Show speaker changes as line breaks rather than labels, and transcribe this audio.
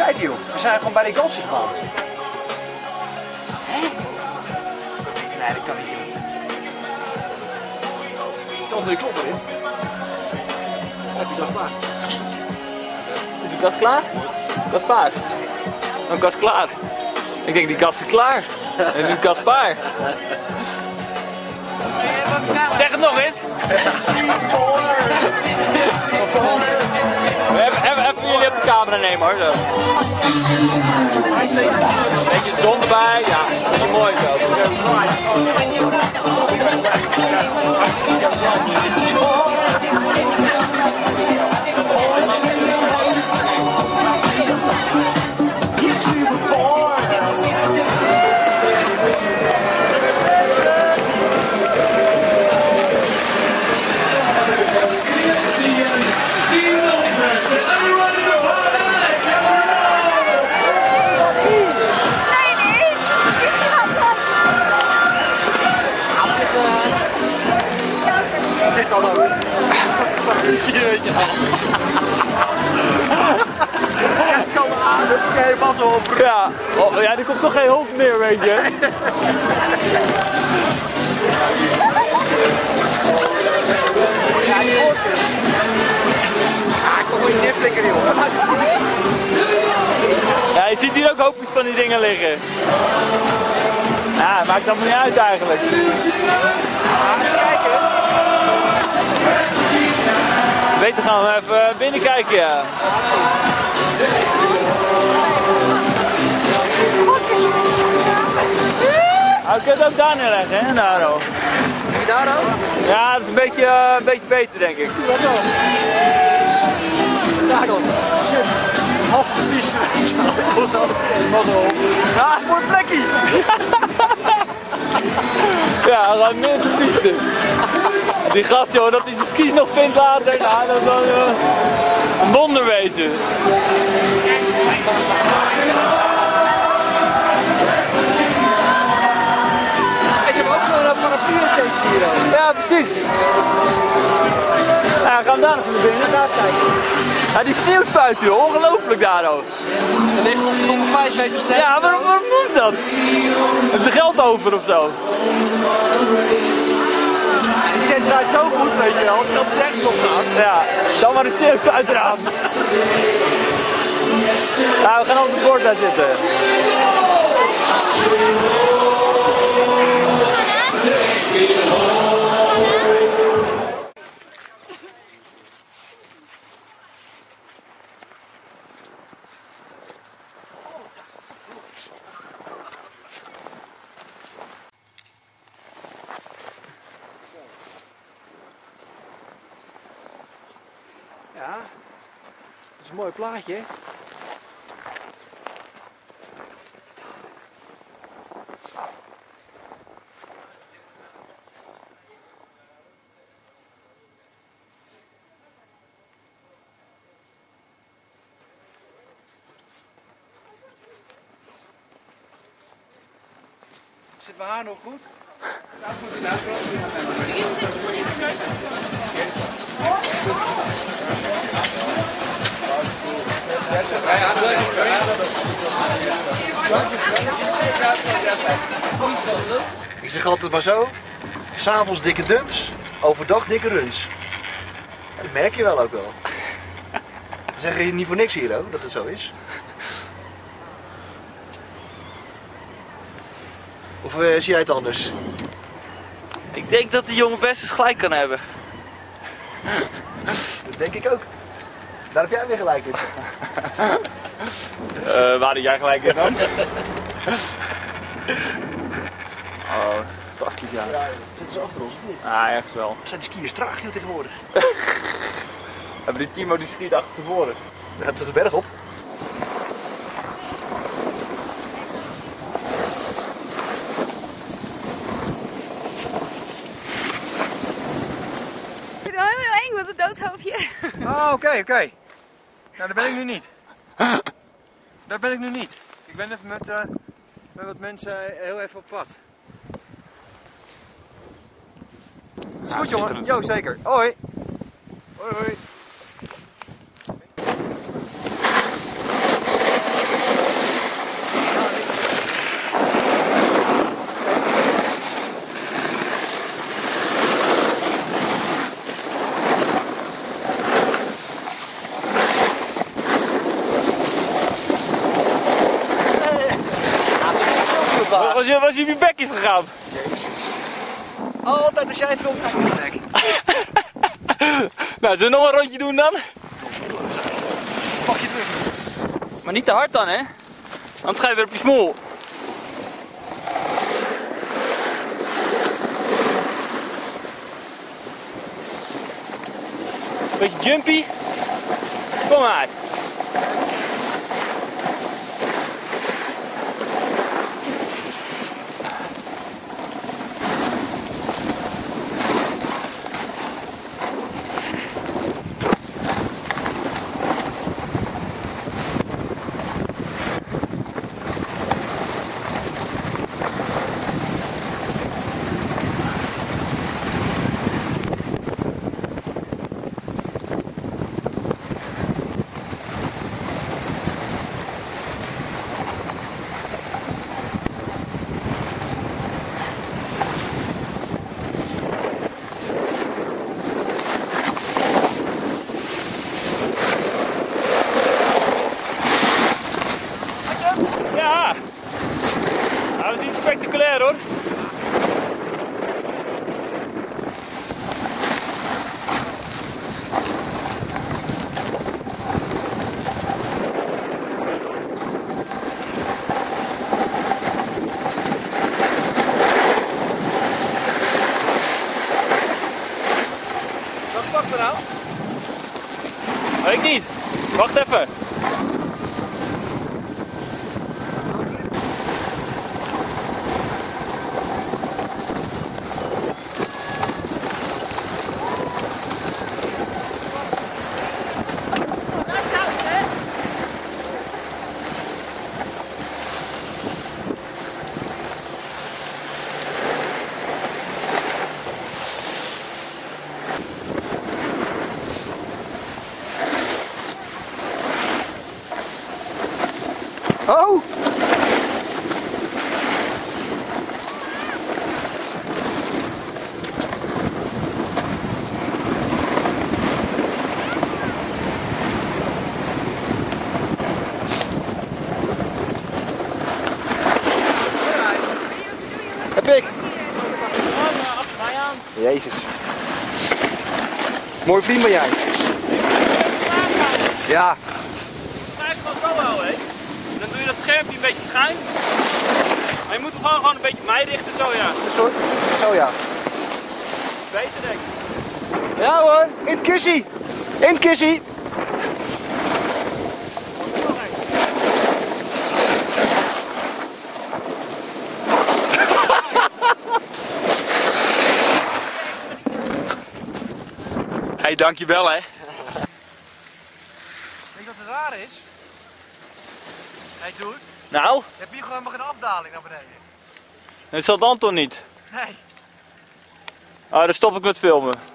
kijken joh. We zijn gewoon bij de Gassi gegaan. Hè? Nee, dat kan niet joh. Toch weer kloppen in. Heb je dat klaar?
Is de gas klaar? Gaspar. Een gas klaar. Ik denk die gas is klaar. En nu Gaspar. Zeg het nog eens. Even jullie op de camera nemen hoor. Zo. Beetje de zon erbij. Ja, vind je mooi zo.
Kerst komen aan, oké, pas op.
Ja, oh, ja, er komt toch geen hoofd meer, weet je.
Ja, die hoort het. Ah, ik kom gewoon niet flikkeren, joh.
Ja, je ziet hier ook hoopjes van die dingen liggen. Ja, maakt allemaal niet uit eigenlijk. Beter gaan we even binnen kijken, ja. Nou, je kunt het ook daar neerleggen, hè, daar ook.
Daar ook?
Ja, dat is een beetje beter, denk ik.
Wat dan? Daar dan. Shit. Half de pies. Ja, het is een mooi plekje.
Ja, hij gaat meer te piste. Die gast, joh, dat hij zijn skis nog vindt later, nou, dat is dan een wonder wezen.
Ik heb ook zo'n paraplu-tentje hier ook.
Ja, precies. Ja, gaan we daar nog naar binnen.
Daar kijken.
Ja, die sneeuwspuit, joh, ongelooflijk daar ook.
Er ligt nog 5 meter sneeuw.
Ja, waarom moet dat? Hebben ze geld over of zo?
Die tent draait zo goed, weet je wel, het gaat rechts op gaan.
Ja, dan maar de sneeuwspuit eraan. Ja, we gaan op de bord daar zitten.
Ja, dat is een mooi plaatje. Zit mijn haar nog goed? Ik zeg altijd maar zo, 's avonds dikke dumps, overdag dikke runs. Ja, dat merk je wel ook wel. Dat zeg je niet voor niks hier ook, dat het zo is. Of zie jij het anders?
Ik denk dat de jongen best eens gelijk kan hebben.
Dat denk ik ook. Daar heb jij weer gelijk in.
Waar had jij gelijk in dan? Oh, fantastisch ja.
Ja, zitten ze achter ons of niet?
Ah, ergens wel.
Zijn die skiers traag hier tegenwoordig?
Hebben die Timo die schiet achterstevoren?
Dan gaat ze de berg op.
Ik vind het wel heel eng met het doodshoofdje.
Ah, oké. Nou, daar ben ik nu niet. Daar ben ik nu niet. Ik ben even met wat mensen heel even op pad. Is goed, jongen. Jo, zeker. Hoi. Hoi.
was je op je bek is gegaan?
Jezus. Altijd als jij filmt ga ik op je nek.
Nou, zullen we nog een rondje doen dan?
Pak je terug.
Maar niet te hard dan, hè? Anders ga je weer op je smoel. Beetje jumpy. Kom maar. Ja! Nou, dat is niet spectaculair hoor.
Wat pakt er nou?
Weet ik niet. Wacht even.
Oh! Heb ik?
Achter mij aan.
Jezus. Mooi vriend ben jij. Ja.
Ga je gewoon zo houden, hè? Dan doe je dat schermpje een beetje schuin. Maar je moet hem gewoon een beetje mij richten, zo ja.
Zo, zo ja.
Beter denk ik.
Ja hoor, in het kussie. In het kussie.
Hey, dankjewel hè.
Weet je wat het raar is? Hey dude,
Nou,
je hebt hier gewoon helemaal geen afdaling naar beneden.
dat zat Anton niet.
Nee.
Ah, dan stop ik met filmen.